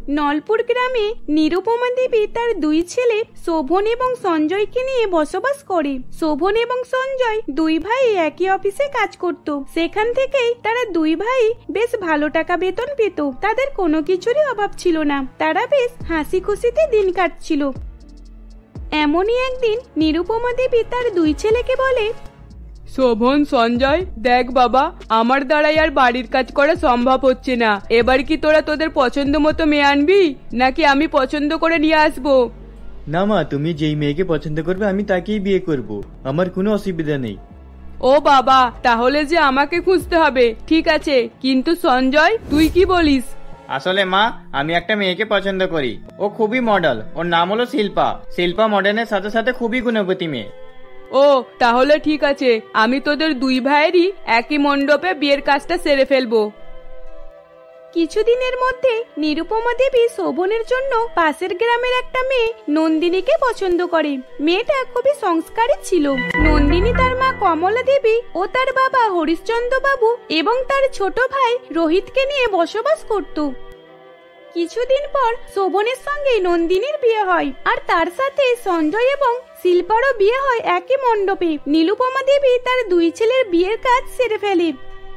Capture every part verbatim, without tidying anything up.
নলপুর গ্রামে নিরুপমা দেবী তার দুই ছেলে শোভন এবং সঞ্জয়কে নিয়ে বসবাস করে। শোভন এবং সঞ্জয় দুই ভাই একই অফিসে কাজ করত। সেখান থেকেই তারা দুই ভাই বেশ ভালো টাকা বেতন পেত। তাদের কোনো কিছুরই অভাব ছিল না। তারা বেশ হাসি খুশিতে দিন কাটছিল। এমনই একদিন নিরুপমা দেবী তার দুই ছেলেকে বলে, শোভন, সঞ্জয়, দেখ বাবা, আমার দ্বারাই আর বাড়ির কাজ করা সম্ভব হচ্ছে না। এবার কি তোরা তোদের পছন্দ মতো মেয়ে আনবি, নাকি আমি পছন্দ করে নিয়ে আসবো? না মা, তুমি যেই মেয়েকে পছন্দ করবে আমি তাকেই বিয়ে করব, আমার কোনো অসুবিধা নেই। ও বাবা, তাহলে যে আমাকে খুঁজতে হবে। ঠিক আছে, কিন্তু সঞ্জয় তুই কি বলিস? আসলে মা, আমি একটা মেয়েকে পছন্দ করি। ও খুবই মডেল। ওর নাম হলো শিল্পা। শিল্পা মডেলের সাথে সাথে খুবই গুণবতী মেয়ে। ও তাহলে ঠিক আছে, আমি তোদের দুই ভাইয়েরই একই মণ্ডপে বিয়ের কাজটা সেরে ফেলবো। কিছুদিনের মধ্যে নিরুপমা দেবী শোভনের জন্য পাশের গ্রামের একটা মেয়ে নন্দিনীকে পছন্দ করে। মেয়েটা খুবই সংস্কারী ছিল। নন্দিনী তার মা কমলা দেবী ও তার বাবা হরিশ্চন্দ্র বাবু এবং তার ছোট ভাই রোহিতকে নিয়ে বসবাস করত। কিছুদিন পর শোভনের সঙ্গে নন্দিনীর বিয়ে হয়, আর তার সাথে সঞ্জয় এবং শিল্পারও বিয়ে হয় একই মণ্ডপে। নিরুপমা দেবী তার দুই ছেলের বিয়ের কাজ সেরে ফেলে।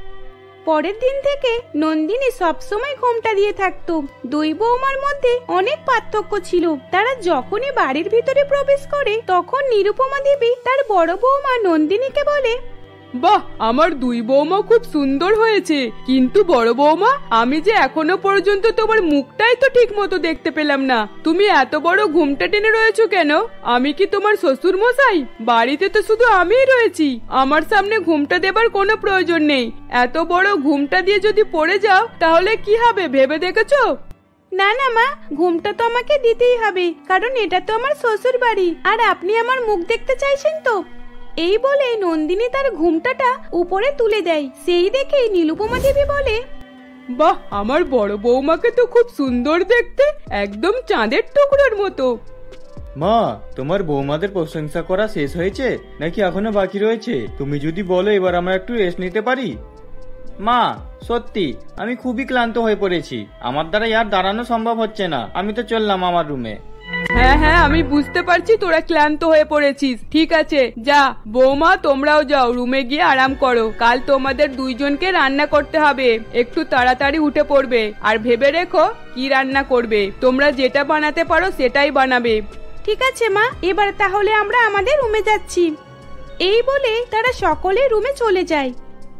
পরের দিন থেকে নন্দিনী সবসময় ঘোমটা দিয়ে থাকতো। দুই বৌমার মধ্যে অনেক পার্থক্য ছিল। তারা যখনই বাড়ির ভিতরে প্রবেশ করে তখন নিরুপমা দেবী তার বড় বৌমা নন্দিনীকে বলে, বাহ, আমার দুই বৌমা খুব সুন্দর হয়েছে, কিন্তু বড় বৌমা, আমি যে এখনো পর্যন্ত তোমার মুখটাই তো ঠিক মতো দেখতে পেলাম না। তুমি এত বড় ঘুমটা টেনে রয়েছো কেন? আমি কি তোমার শ্বশুর মশাই? বাড়িতে তো শুধু আমিই রয়েছি। আমার সামনে ঘুমটা দেবার কোনো প্রয়োজন নেই। এত বড় ঘুমটা দিয়ে যদি পড়ে যাও তাহলে কি হবে ভেবে দেখেছো? না না মা, ঘুমটা তো আমাকে দিতেই হবে, কারণ এটা তো আমার শ্বশুর বাড়ি, আর আপনি আমার মুখ দেখতে চাইছেন তো। এই বলে নন্দিনী তার ঘুমটাটা উপরে তুলে দেয়। সেই দেখে নিরুপমা দেবী বলে, বাহ, আমার বড় বৌমাকে তো খুব সুন্দর দেখতে, একদম চাঁদের টুকরোর মতো। মা, তোমার বৌমাদের প্রশংসা করা শেষ হয়েছে নাকি এখনো বাকি রয়েছে? তুমি যদি বলো এবার আমরা একটু রেস্ট নিতে পারি। মা, সত্যি আমি খুবই ক্লান্ত হয়ে পড়েছি। আমার দ্বারা আর দাঁড়ানো সম্ভব হচ্ছে না। আমি তো চললাম আমার রুমে। হ্যাঁ হ্যাঁ, আমি বুঝতে পারছি তোরা ক্লান্ত হয়ে পড়েছিস। ঠিক আছে, যা বৌমা, তোমরাও যাও রুমে গিয়ে আরাম করো। কাল তোমাদের দুইজনকে রান্না করতে হবে। একটু তাড়াতাড়ি উঠে পড়বে, আর ভেবে রেখো কি রান্না করবে। তোমরা যেটা বানাতে পারো সেটাই বানাবে। ঠিক আছে মা, এবার তাহলে আমরা আমাদের রুমে যাচ্ছি। এই বলে তারা সকলে রুমে চলে যায়।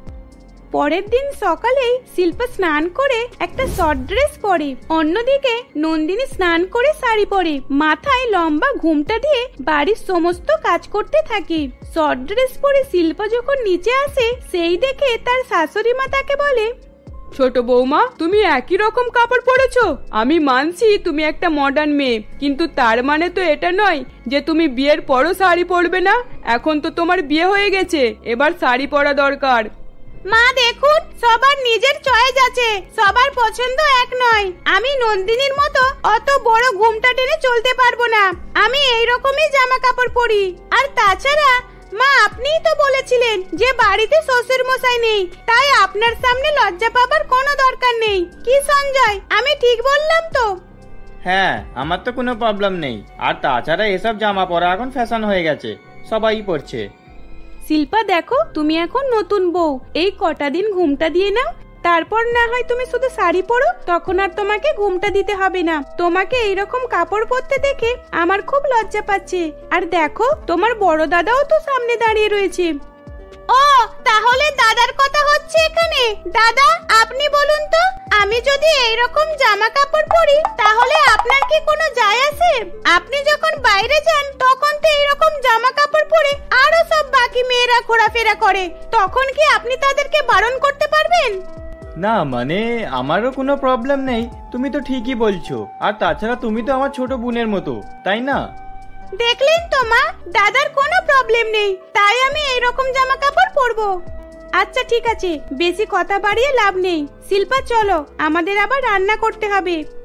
পরের দিন সকালে শিল্পা স্নান করে একটা শর্ট ড্রেস পরে। অন্যদিকে নন্দিনী স্নান করে শাড়ি পরে মাথায় লম্বা ঘুমটা দিয়ে বাড়ির সমস্ত কাজ করতে থাকে। শর্ট ড্রেস পরে শিল্পা যখন নিচে আসে, সেই দেখে তার শাশুড়ি মা তাকে বলে, ছোট বৌমা, তুমি একই রকম কাপড় পরেছো। আমি মানছি তুমি একটা মডার্ন মেয়ে, কিন্তু তার মানে তো এটা নয় যে তুমি বিয়ের পরও শাড়ি পরবে না। এখন তো তোমার বিয়ে হয়ে গেছে, এবার শাড়ি পরা দরকার। মা দেখুন, সবার নিজের চয়েস আছে, সবার পছন্দ এক নয়। আমি নন্দিনীর মতো অত বড় ঘুমটা টেনে চলতে পারবো না। আমি এই রকমই জামা কাপড় পরি। আর তাছাড়া মা, আপনিই তো বলেছিলেন যে বাড়িতে শ্বশুর মশাই নেই, তাই আপনার সামনে লজ্জা পাবার কোনো দরকার নেই। কি সঞ্জয়, আমি ঠিক বললাম তো? হ্যাঁ, আমার তো কোনো প্রবলেম নেই। আর তাছাড়া এসব জামা পরা এখন ফ্যাশন হয়ে গেছে, সবাই পরছে। শিল্পা দেখো, তুমি এখন নতুন বউ, এই কটা দিন ঘুমটা দিয়ে নাও, তারপর না হয় তুমি শুধু শাড়ি পরো, তখন আর তোমাকে ঘুমটা দিতে হবে না। তোমাকে এইরকম কাপড় পরতে দেখে আমার খুব লজ্জা পাচ্ছে। আর দেখো, তোমার বড় দাদাও তো সামনে দাঁড়িয়ে রয়েছে। ও, তাহলে দাদার কথা হচ্ছে এখানে? দাদা, আপনি বলুন তো, আমি যদি এইরকম জামা কাপড় পরি তাহলে আপনার কি কোনো যায় আসে? আপনি যখন বাইরে যান তখন তো এইরকম জামা কাপড় পরে আরো সব বাকি মেয়েরা ঘোরাফেরা করে, তখন কি আপনি তাদেরকে বারণ করতে পারবেন? না মানে, আমারও কোনো প্রবলেম নেই, তুমি তো ঠিকই বলছো। আর তাছাড়া তুমি তো আমার ছোট বোনের মতো, তাই না? দেখলেন তো মা, দাদার কোনো প্রবলেম নেই, তাই আমি এইরকম জামা কাপড় পরবো। আচ্ছা ঠিক আছে, বেশি কথা বাড়িয়ে লাভ নেই। শিল্পা চলো, আমাদের আবার রান্না করতে হবে।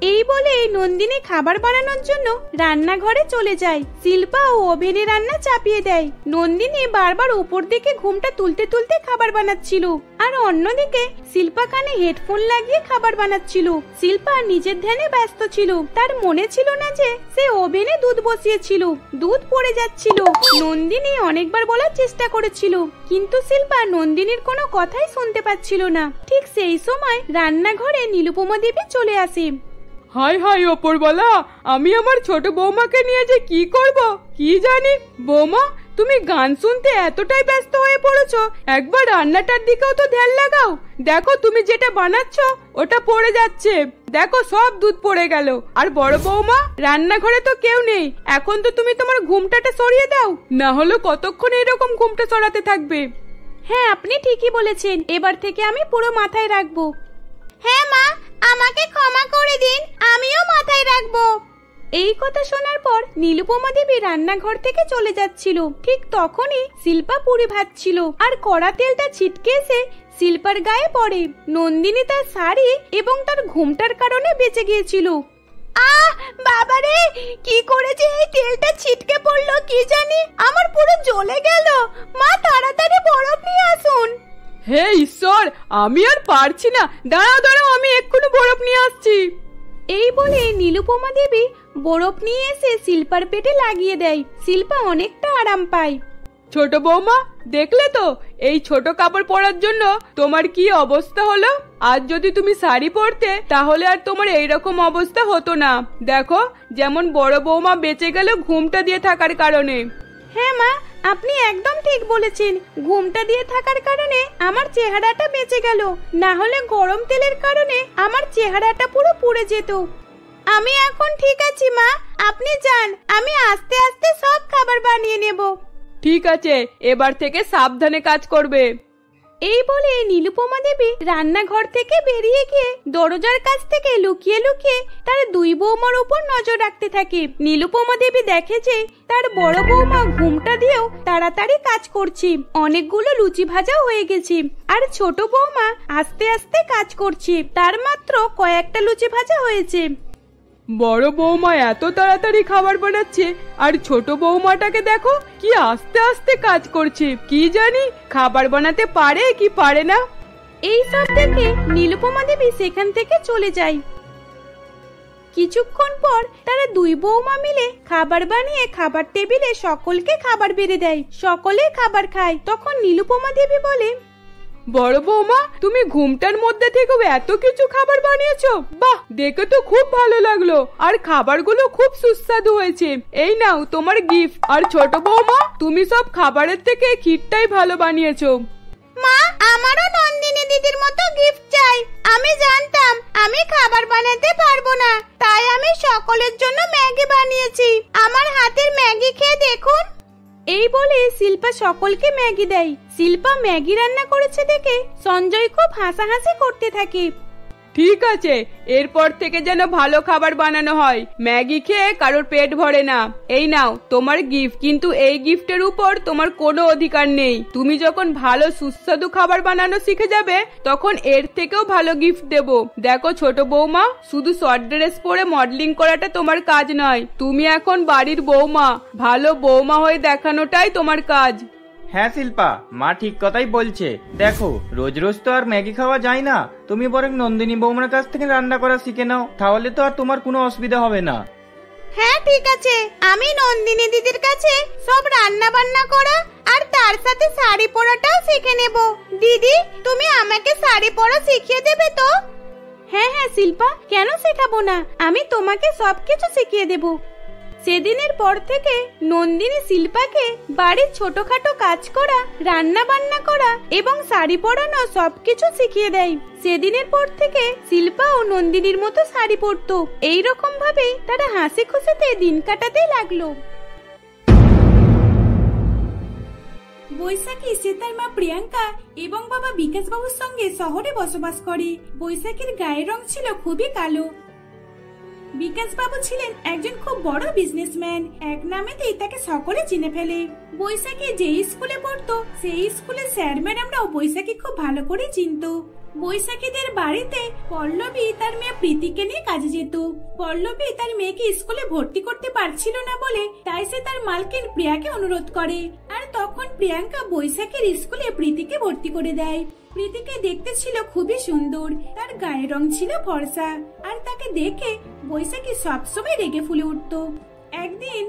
এই বলে নন্দিনী খাবার বানানোর জন্য রান্নাঘরে চলে যায়। শিল্পা ও ওভেনে রান্না চাপিয়ে দেয়। নন্দিনী বারবার উপর দিকে ঘুমটা তুলতে তুলতে খাবার বানাচ্ছিল, আর অন্যদিকে শিল্পা কানে হেডফোন লাগিয়ে খাবার বানাচ্ছিল। শিল্পা নিজের ধ্যানে ব্যস্ত ছিল, তার মনে ছিল না যে সে ওভেনে দুধ বসিয়েছিল। দুধ পড়ে যাচ্ছিল। নন্দিনী অনেকবার বলার চেষ্টা করেছিল, কিন্তু শিল্পা নন্দিনীর কোনো কথাই শুনতে পাচ্ছিল না। ঠিক সেই সময় রান্নাঘরে নিরুপমা দেবী চলে আসে। হাই হাই ওপরওয়ালা, আমি আমার ছোট বৌমাকে নিয়ে যে কি করব কি জানি। বৌমা, তুমি গান শুনতে এতটাই ব্যস্ত হয়ে পড়েছো, একবার রান্নাটার দিকেও তো ধ্যান লাগাও। দেখো তুমি যেটা বানাচ্ছ ওটা পড়ে যাচ্ছে, দেখো সব দুধ পড়ে গেল। আর বড় বৌমা, রান্নাঘরে তো কেউ নেই, এখন তো তুমি তোমার ঘুমটাটা সরিয়ে দাও, না হলে কতক্ষণ এরকম ঘুমটা সরাতে থাকবে। হ্যাঁ, আপনি ঠিকই বলেছেন, এবার থেকে আমি পুরো মাথায় রাখবো। হ্যাঁ মা, আমাকে ক্ষমা করে দিন, আমিও মাথায় রাখবো। এই কথা শোনার পর নীলুপমা দেবী রান্নাঘর থেকে চলে যাচ্ছিল। ঠিক তখনই শিল্পা পুরি ভাজছিল, আর কড়া তেলটা ছিটকে এসে শিল্পার গায়ে পড়ে। নন্দিনী তার শাড়ি এবং তার ঘুমটার কারণে বেঁচে গিয়েছিল। আহ বাবারে, কি করেছে, এই তেলটা ছিটকে পড়লো কি জানি, আমার পুরো জ্বলে গেল। মা তাড়াতাড়ি বরফ নিয়ে আসুন। হে ঈশ্বর, আমি আর পারছি না, দাঁড়াও দাঁড়াও, আমি এক্ষুনি বরফ নিয়ে আসছি। এই বলে নীলুপমা দেবী বরফ নিয়ে এসে শিল্পার পেটে লাগিয়ে দেয়। শিল্পা অনেকটা আরাম পায়। ছোট বৌমা, দেখলে তো এই ছোট কাপড় পরার জন্য তোমার কি অবস্থা হলো। আজ যদি তুমি শাড়ি পরতে তাহলে আর তোমার এইরকম অবস্থা হতো না। দেখো, যেমন বড় বৌমা বেঁচে গেল ঘুমটা দিয়ে থাকার কারণে। হ্যাঁ মা, আপনি একদম ঠিক বলেছেন, ঘুমটা দিয়ে থাকার কারণে আমার চেহারাটা বেঁচে গেল, না হলে গরম তেলের কারণে আমার চেহারাটা পুরো পুড়ে যেত। আমি এখন ঠিক আছি মা, আপনি যান, আমি আস্তে আস্তে সব খাবার বানিয়ে নেব। ঠিক আছে, এবার থেকে সাবধানে কাজ করবে। এই বলে নীলুপমা দেবী রান্নাঘর থেকে বেরিয়ে গিয়ে দরজার কাছ থেকে লুকিয়ে লুকিয়ে তার দুই বৌমার উপর নজর রাখতে থাকে। নীলুপমা দেবী দেখে যে তার বড় বৌমা ঘুমটা দিয়েও তাড়াতাড়ি কাজ করছে, অনেকগুলো লুচি ভাজাও হয়ে গেছে, আর ছোট বৌমা আস্তে আস্তে কাজ করছে, তার মাত্র কয়েকটা লুচি ভাজা হয়েছে। বড় বৌমা এত তাড়াতাড়ি খাবার বানাচ্ছে, আর ছোট বৌমাটাকে দেখো কি আস্তে আস্তে কাজ করছে, কি জানি খাবার বানাতে পারে কি পারে না। এই সব দেখে নীলুপমা দেবী সেখান থেকে চলে যায়। কিছুক্ষণ পর তারা দুই বৌমা মিলে খাবার বানিয়ে খাবার টেবিলে সকলকে খাবার বেড়ে দেয়। সকলে খাবার খায়। তখন নীলুপমা দেবী বলে, বড় বৌমা, তুমি ঘুমটার মধ্যে থেকেও এত কিছু খাবার বানিয়েছো, বাহ, দেখে তো খুব ভালো লাগলো, আর খাবারগুলো খুব সুস্বাদু হয়েছে। এই নাও তোমার গিফট। আর ছোট বৌমা, তুমি সব খাবারের থেকে ক্ষীরটাই ভালো বানিয়েছো। মা, আমারও নন্দিনী দিদির মতো গিফট চাই। আমি জানতাম আমি খাবার বানাতে পারবো না, তাই আমি সকলের জন্য ম্যাগি বানিয়েছি। আমার হাতের ম্যাগি খেয়ে দেখুন। এই বলে শিল্পা সকলকে ম্যাগি দেয়। শিল্পা ম্যাগি রান্না করেছে দেখে সঞ্জয় খুব হাসাহাসি করতে থাকে। ঠিক আছে, এরপর থেকে যেন ভালো খাবার বানানো হয়, ম্যাগি খেয়ে কারোর পেট ভরে না। এই নাও তোমার গিফট, কিন্তু এই গিফটের উপর তোমার কোনো অধিকার নেই। তুমি যখন ভালো সুস্বাদু খাবার বানানো শিখে যাবে তখন এর থেকেও ভালো গিফট দেব। দেখো ছোট বৌমা, শুধু শর্ট ড্রেস পরে মডেলিং করাটা তোমার কাজ নয়, তুমি এখন বাড়ির বৌমা, ভালো বৌমা হয়ে দেখানোটাই তোমার কাজ। হ্যাঁ শিল্পা, মা ঠিক কথাই বলছে। দেখো, রোজ রোজ তো আর ম্যাগি খাওয়া যায় না, তুমি বরং নন্দিনী বৌমার কাছ থেকে রান্না করা শিখে নাও, তাহলে তো আর তোমার কোনো অসুবিধা হবে না। হ্যাঁ ঠিক আছে, আমি নন্দিনী দিদির কাছে সব রান্না বান্না করা আর তার সাথে শাড়ি পরাটাও শিখে নেব। দিদি, তুমি আমাকে শাড়ি পরা শিখিয়ে দেবে তো? হ্যাঁ হ্যাঁ শিল্পা, কেন শেখাবো না, আমি তোমাকে সবকিছু শিখিয়ে দেব। সেদিনের পর থেকে নন্দিনী শিল্পাকে বাড়ির ছোটখাটো কাজ করা, রান্না বান্না করা এবং শাড়ি পরানো সবকিছু শিখিয়ে দেয়। সেদিনের পর থেকে শিল্পা ও নন্দিনীর মতো শাড়ি পরতো। এইরকম ভাবে তারা হাসি খুশিতে দিন কাটাতে লাগলো। বৈশাখী সে তার মা প্রিয়াঙ্কা এবং বাবা বিকাশ বাবুর সঙ্গে শহরে বসবাস করে। বৈশাখীর গায়ের রং ছিল খুবই কালো। বিকাশ বাবু ছিলেন একজন খুব বড় বিজনেসম্যান। এক নামেতেই তাকে সকলে চিনে ফেলে। বৈশাখী যে স্কুলে পড়তো সেই স্কুলে স্যার ম্যাডামরাও বৈশাখী খুব ভালো করে চিনতো। বৈশাখীদের বাড়িতে পল্লবী তার মেয়ে প্রীতিকে নিয়ে কাজে যেত। পল্লবী তার মেয়েকে স্কুলে ভর্তি করতে পারছিল না বলে তাই সে তার মালকিন প্রিয়াকে অনুরোধ করে। আর তখন প্রিয়াঙ্কা বৈশাখীর স্কুলে প্রীতিকে ভর্তি করে দেয়। প্রীতিকে দেখতে ছিল খুবই সুন্দর, তার গায়ের রং ছিল ফর্সা, আর তাকে দেখে বৈশাখী সবসময় রেগে ফুলে উঠতো। একদিন,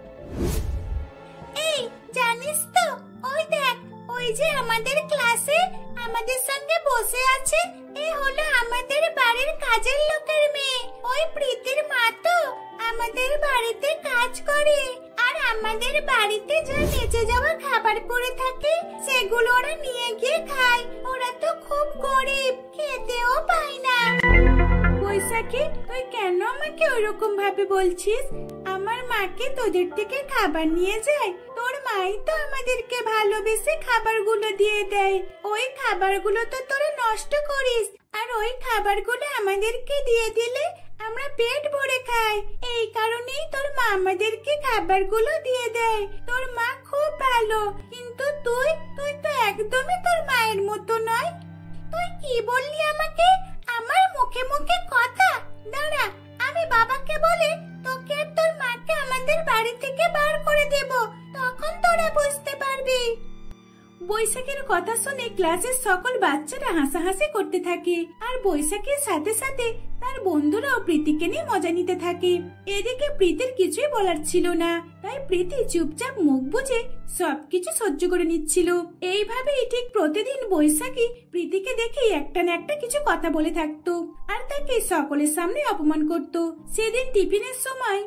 এই জানিস তো, ওই দেখ, ওই যে আমাদের ক্লাসে আমাদের সঙ্গে বসে আছে, এ হলো আমাদের বাড়ির কাজের লোকের মেয়ে। ওই প্রীতির মা তো আমাদের বাড়িতে কাজ করে, আর আমাদের বাড়িতে যা বেঁচে যাওয়া খাবার পড়ে থাকে সেগুলো ওরা নিয়ে গিয়ে খায়। ওরা তো খুব গরিব, খেতেও পায় না। বৈশাখী, তুই কেন আমাকে ওইরকম ভাবে বলছিস? আমার মাকে তোদের থেকে খাবার নিয়ে যায়। তোর মাই তো আমাদেরকে ভালোবেসে খাবারগুলো দিয়ে দেয়। ওই খাবারগুলো তো তোরা নষ্ট করিস, আর ওই খাবারগুলো আমাদেরকে দিয়ে দিলে আমরা পেট ভরে খাই। এই কারণেই তোর মা আমাদেরকে খাবারগুলো দিয়ে দেয়। তোর মা খুব ভালো, কিন্তু তুই তুই তো একদমই তোর মায়ের মতো নয়। তুই কি বললি আমাকে? আমার মুখে মুখে কথা? দাঁড়া, আমি বাবাকে বলে তোকে আর তোর মাকে আমাদের বাড়ি থেকে বার করে দেব, তখন তোরা বুঝতে পারবি। বৈশাখীর কথা শুনে ক্লাসের সকল বাচ্চারা হাসাহাসি করতে থাকে, আর বৈশাখীর সাথে সাথে তার বন্ধুরাও প্রীতিকে নিয়ে মজা নিতে থাকে। এদিকে প্রীতির কিছুই বলার ছিল না, তাই প্রীতি চুপচাপ মুখ বুজে সবকিছু সহ্য করে নিচ্ছিল। এইভাবেই ঠিক প্রতিদিন বৈশাখী প্রীতিকে দেখে একটা না একটা কিছু কথা বলে থাকতো, আর তাকে সকলের সামনে অপমান করত। সেদিন টিফিনের সময়,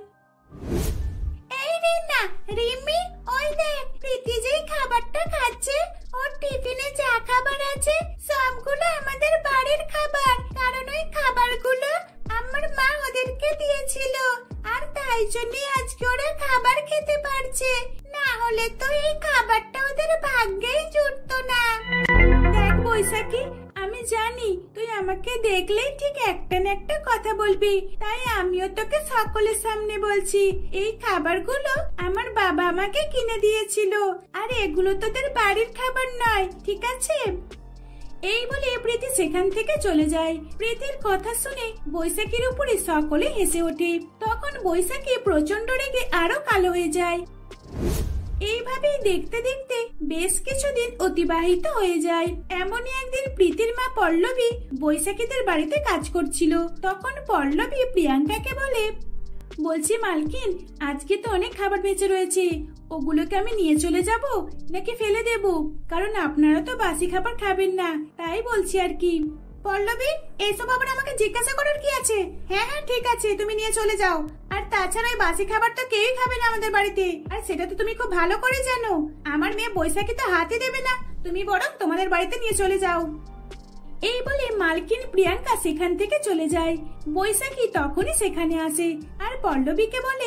এই রিনা, রিমি, ওই দেখ, প্রীতি যেই খাবারটা খাচ্ছে, ওর টিফিনে যা খাবার আছে সবগুলো আমাদের বাড়ির খাবার। কারণ ওই খাবারগুলো আমার মা ওদেরকে দিয়েছিল, আর তাই জন্য আজকে ওরা খাবার খেতে পারছে। না হলে তো এই খাবারটা ওদের ভাগ্যেই জুটতো না। দেখ বৈশাখী, আমি জানি তুই আমাকে দেখলেই ঠিক একটা না একটা কথা বলবি, তাই আমিও তোকে সকলের সামনে বলছি, এই খাবারগুলো আমার বাবা আমাকে কিনে দিয়েছিল, আর এগুলো তোদের বাড়ির খাবার নয়, ঠিক আছে? এই বলে প্রীতি সেখান থেকে চলে যায়। প্রীতির কথা শুনে বৈশাখীর উপরে সকলে হেসে ওঠে। তখন বৈশাখী প্রচন্ড রেগে আরো কালো হয়ে যায়। এইভাবেই দেখতে দেখতে বেশ কিছুদিন অতিবাহিত হয়ে যায়। এমনই একদিন প্রীতির মা পল্লবী বৈশাখীদের বাড়িতে কাজ করছিল। তখন পল্লবী প্রিয়াঙ্কাকে বলে, বলছি মালকিন, আজকে তো অনেক খাবার বেঁচে রয়েছে, ওগুলোকে আমি নিয়ে চলে যাব নাকি ফেলে দেব? কারণ আপনারা তো বাসি খাবার খাবেন না, তাই বলছি আর কি। পল্লবী, এইসব আবার আমাকে জিজ্ঞাসা করার কি আছে? হ্যাঁ হ্যাঁ ঠিক আছে, তুমি নিয়ে চলে যাও। আর তাছাড়া এই বাসি খাবার তো কেউই খাবে না আমাদের বাড়িতে, আর সেটা তো তুমি খুব ভালো করে জানো। আমার মেয়ে বৈশাখী তো হাতে দেবে না, তুমি বরং তোমাদের বাড়িতে নিয়ে চলে যাও। এই বলে মালকিন প্রিয়াঙ্কা সেখান থেকে চলে যায়। বৈশাখী তখনই সেখানে আসে আর পল্লবীকে বলে,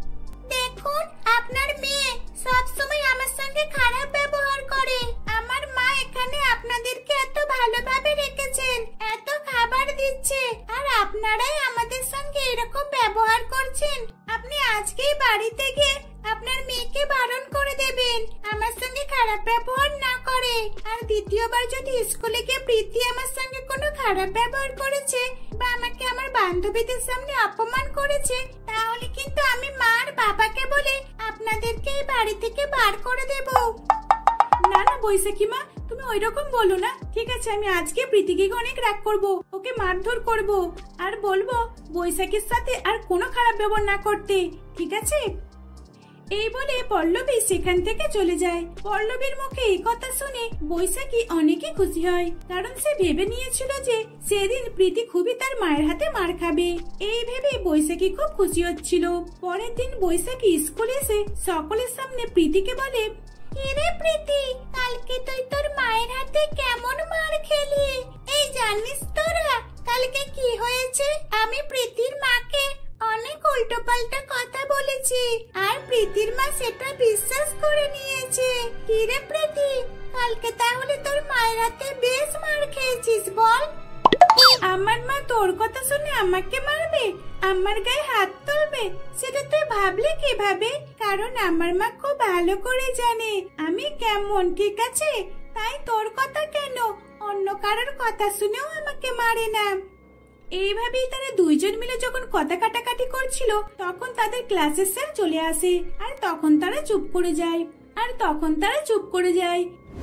দেখুন, আপনার মেয়ে সবসময় আমার সঙ্গে খারাপ ব্যবহার করে। আমার মা এখানে আপনাদেরকে এত ভালোভাবে রেখেছেন, এত খাবার দিচ্ছে, আর আপনারাই আমাদের সঙ্গে এরকম ব্যবহার করছেন। আপনি আজকেই বাড়িতে গিয়ে আপনার মেয়েকে বারণ করে দেবেন আমার সঙ্গে খারাপ ব্যবহার না করে। আর দ্বিতীয়বার যদি স্কুলে গিয়ে প্রীতি আমার সঙ্গে কোনো খারাপ ব্যবহার করেছে বা আমাকে আমার বান্ধবীদের সামনে অপমান করেছে, তাহলে কিন্তু আমি মা আর বাবাকে বলে আপনাদেরকে এই বাড়ি থেকে বার করে দেব। না না বৈশাখী মা, তুমি ওই রকম বলো না। ঠিক আছে, আমি আজকে প্রীতিকে অনেক রাগ করব, ওকে মারধর করব, আর বলবো বৈশাখীর সাথে আর কোনো খারাপ ব্যবহার না করতে, ঠিক আছে? এই বলে পল্লবী সেখান থেকে চলে যায়। পল্লবীর মুখে এই কথা শুনে বৈশাখী অনেকই খুশি হয়, কারণ সে ভেবে নিয়েছিল যে সেদিন প্রীতি খুবই তার মায়ের হাতে মার খাবে। এই ভেবে বৈশাখী খুব খুশি হচ্ছিল। পরের দিন বৈশাখী স্কুলে এসে সকলের সামনে প্রীতিকে বলে, কিরে প্রীতি, কালকে তুই তোর মায়ের হাতে কেমন মার খেলি? এই জানিস তোরা কালকে কি হয়েছে? আমি প্রীতির মাকে অনেক উল্টো পাল্টা কথা বলেছি, আর প্রীতির মা সেটা বিশ্বাস করে নিয়েছে। কিরে প্রীতি, কালকে তাহলে তোর মায়ের হাতে বেশ মার খেয়েছিস বল? আমার মা তোর কথা শুনে আমাকে মারবে, আমার গায়ে হাত তুলবে, সেটা তুই ভাবলি কিভাবে? কারণ আমার মা খুব ভালো করে জানে আমি কেমন, ঠিক আছে? তাই তোর কথা কেন, অন্য কারোর কথা শুনেও আমাকে মারে না। এইভাবেই তারা দুইজন মিলে যখন কথা কাটাকাটি করছিল তখন তাদের ক্লাসের স্যার চলে আসে, আর তখন তারা চুপ করে যায় আর তখন তারা চুপ করে যায়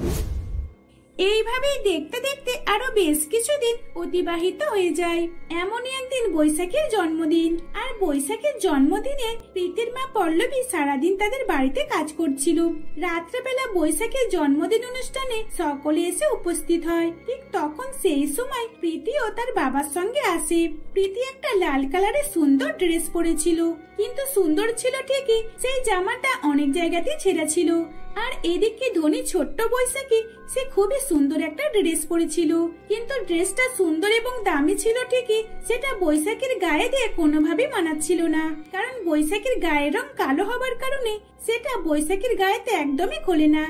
এইভাবেই দেখতে দেখতে আরো বেশ কিছুদিন অতিবাহিত হয়ে যায়। এমনই একদিন বৈশাখীর জন্মদিন, আর বৈশাখীর জন্মদিনে প্রীতির মা পল্লবী সারাদিন তাদের বাড়িতে কাজ করছিল। রাত্রেবেলা বৈশাখীর জন্মদিন অনুষ্ঠানে সকলে এসে উপস্থিত হয়। ঠিক তখন সেই সময় প্রীতি ও তার বাবার সঙ্গে আসে। প্রীতি একটা লাল কালারের সুন্দর ড্রেস পরেছিল, কিন্তু সুন্দর ছিল ঠিকই, সেই জামাটা অনেক জায়গাতে ছেঁড়া ছিল। আর এদিকে ধনী ছোট্ট বৈশাখী, সে খুবই সুন্দর একটা ড্রেস পরেছিল, কিন্তু ড্রেসটা সুন্দর এবং দামি ছিল ঠিকই, সেটা বৈশাখীর গায়ে দিয়ে কোনোভাবেই মানাচ্ছিল না। কারণ বৈশাখীর গায়ের রং কালো হবার কারণে সেটা বৈশাখীর গায়েতে একদমই খোলে না।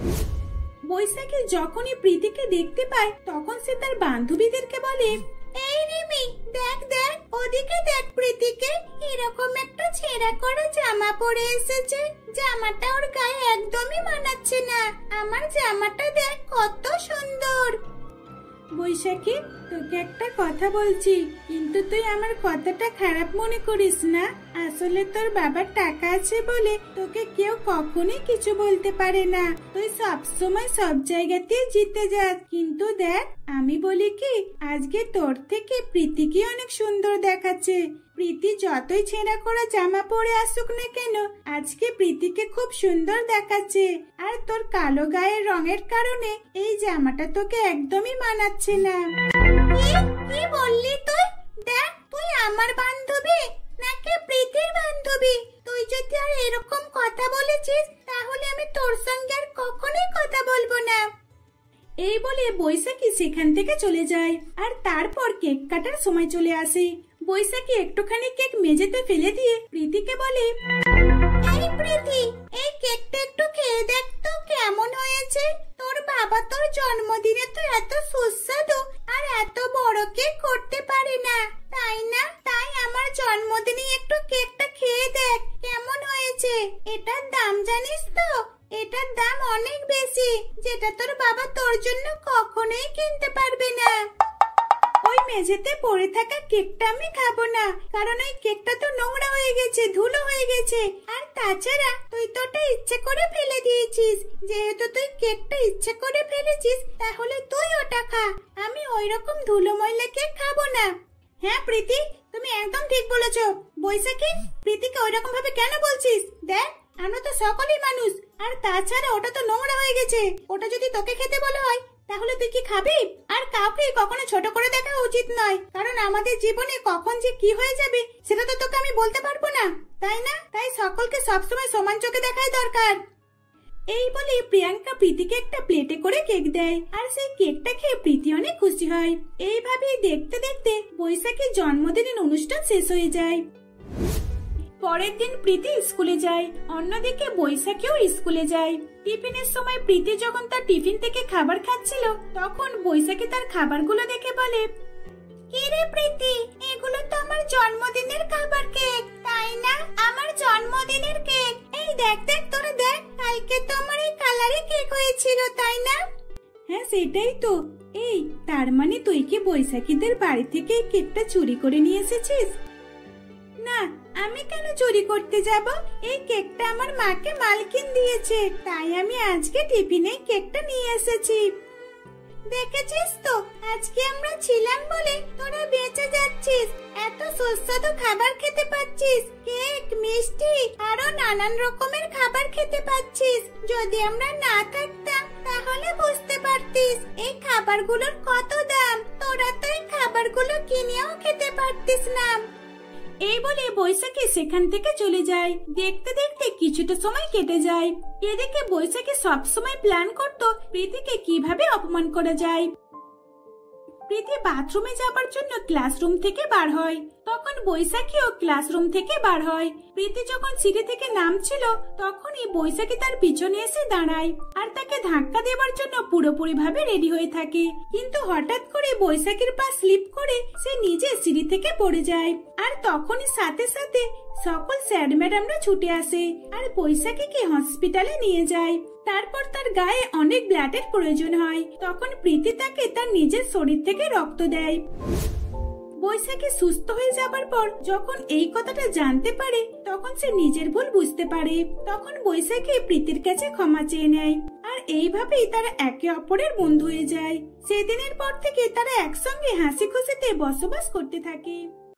বৈশাখী যখনই প্রীতিকে দেখতে পায় তখন সে তার বান্ধবীদেরকে বলে, এই রিমি, দেখ দেখ, ওদিকে দেখ, প্রীতিকে এরকম একটা ছেঁড়া করা জামা পরে এসেছে। জামাটা ওর গায়ে একদমই মানাচ্ছে না। আমার জামাটা দেখ কত সুন্দর। বৈশাখী, তোকে একটা কথা বলছি, কিন্তু তুই আমার কথাটা খারাপ মনে করিস না। আসলে তোর বাবার টাকা আছে বলে তোকে কেউ কখনোই কিছু বলতে পারে না। তুই সব সময় সব জায়গাতেই জিতে যাস, কিন্তু দেখ, আমি বলি কি, আজকে তোর থেকে প্রীতিকে অনেক সুন্দর দেখাচ্ছে। প্রীতি যতই ছেঁড়া করা জামা পরে আসুক না কেন, আজকে প্রীতিকে খুব সুন্দর দেখাচ্ছে। আর তোর কালো গায়ের রঙের কারণে এই জামাটা তোকে একদমই মানাচ্ছে না। কি বললি তুই? দেখ, তুই আমার বান্ধবী নাকি প্রীতির বান্ধবী? তুই যদি আর এরকম কথা বলেছিস তাহলে আমি তোর সঙ্গে আর কখনোই কথা বলবো না। এই বলে বৈশাখী সেখান থেকে চলে যায়। আর তারপর কেক কাটার সময় চলে আসে। বৈশাখী একটুখানি কেক মেঝেতে ফেলে দিয়ে প্রীতিকে বলে, এই প্রীতি, এই কেকটা একটু খেয়ে দেখ তো কেমন হয়েছে। তোর বাবা তোর জন্মদিনে তো এত সুস্বাদু আর এত বড় কেক করতে পারে না, তাই না? তাই আমার জন্মদিনে একটু কেকটা খেয়ে দেখ কেমন হয়েছে। এটার দাম জানিস তো? এটার দাম অনেক বেশি, যেটা তোর বাবা তোর জন্য কখনোই কিনতে পারবে না। ওই মেঝেতে পড়ে থাকা কেকটা আমি খাবো না, কারণ ওই কেকটা তো নোংরা হয়ে গেছে, ধুলো হয়ে গেছে। আর তাছাড়া তুই তো ওটা ইচ্ছে করে ফেলে দিয়েছিস। যেহেতু তুই কেকটা ইচ্ছে করে ফেলেছিস, তাহলে তুই ওটা খা। আমি ওই রকম ধুলো ময়লা কেক খাবো না। হ্যাঁ প্রীতি, তুমি একদম ঠিক বলেছো। বৈশাখী, প্রীতিকে ওই রকম ভাবে কেন বলছিস? দেখ, আমরা তো সকলেই মানুষ। আর তাছাড়া ওটা তো নোংরা হয়ে গেছে, ওটা যদি তোকে খেতে বলা হয় তাহলে তুই কি খাবি? আর কাউকে কখনো ছোট করে দেখা উচিত নয়, কারণ আমাদের জীবনে কখন যে কি হয়ে যাবে সেটা তো তোকে আমি বলতে পারবো না, তাই না? তাই সকলকে সবসময় সমান চোখে দেখাই দরকার। এই বলে প্রিয়াঙ্কা প্রীতিকে একটা প্লেটে করে কেক দেয়, আর সেই কেকটা খেয়ে প্রীতি অনেক খুশি হয়। এইভাবেই দেখতে দেখতে বৈশাখীর জন্মদিনের অনুষ্ঠান শেষ হয়ে যায়। পরের দিন প্রীতি স্কুলে যায়, অন্যদিকে বৈশাখীও স্কুলে যায়। টিফিনের সময় প্রীতি যখন তার টিফিন থেকে খাবার খাচ্ছিল তখন বৈশাখী তার খাবারগুলো দেখে বলে, কি রে প্রীতি, এগুলো তো আমার জন্মদিনের খাবার কেক, তাই না? আমার জন্মদিনের কেক। এই দেখ দেখ, তোরা দেখ, কালকে তো আমার এই কালারে কেক হয়েছিল, তাই না? হ্যাঁ সেটাই তো। এই, তার মানে তুই কি বৈশাখীদের বাড়ি থেকে এই কেকটা চুরি করে নিয়ে এসেছিস? না, আমি কেন চুরি করতে যাব? এই কেকটা আমার মাকে মালকিন দিয়েছে, তাই আমি আজকে টিফিনে কেকটা নিয়ে এসেছি। দেখেছিস তো, আজকে আমরা ছিলাম বলে তোরা বেঁচে যাচ্ছিস, এত সুস্বাদু খাবার খেতে পাচ্ছিস, কেক, মিষ্টি, আরো নানান রকমের খাবার খেতে পাচ্ছিস। যদি আমরা না থাকতাম তাহলে বুঝতে পারতিস এই খাবারগুলোর কত দাম। তোরা তো এই খাবারগুলো কিনেও খেতে পারতিস না। এই বলে বৈশাখী সেখান থেকে চলে যায়। দেখতে দেখতে কিছুটা সময় কেটে যায়। এদিকে বৈশাখী সব সময় প্ল্যান করতো প্রীতিকে কিভাবে অপমান করা যায়। প্রীতি বাথরুমে যাবার জন্য ক্লাসরুম থেকে বার হয়। তখন বৈশাখীও ক্লাসরুম থেকে বার হয়। প্রীতি যখন সিঁড়ি থেকে নামছিল তখনই বৈশাখী তার পিছনে এসে দাঁড়ায় আর তাকে ধাক্কা দেওয়ার জন্য পুরোপুরি ভাবে রেডি হয়ে থাকে। কিন্তু হঠাৎ করে বৈশাখীর পা স্লিপ করে সে নিজে সিঁড়ি থেকে পড়ে যায়। আর তখনই সাথে সাথে সকল স্যার ম্যাডামরা ছুটে আসে আর বৈশাখীকে হসপিটালে নিয়ে যায়। তারপর তার গায়ে অনেক ব্লাডের প্রয়োজন হয়। তখন প্রীতি তাকে তার নিজের শরীর থেকে রক্ত দেয়। বৈশাখী সুস্থ হয়ে যাবার পর যখন এই কথাটা জানতে পারে তখন সে নিজের ভুল বুঝতে পারে। তখন বৈশাখী প্রীতির কাছে ক্ষমা চেয়ে নেয় আর এইভাবেই তারা একে অপরের বন্ধু হয়ে যায়। সেদিনের পর থেকে তারা একসঙ্গে হাসি খুশিতে বসবাস করতে থাকে।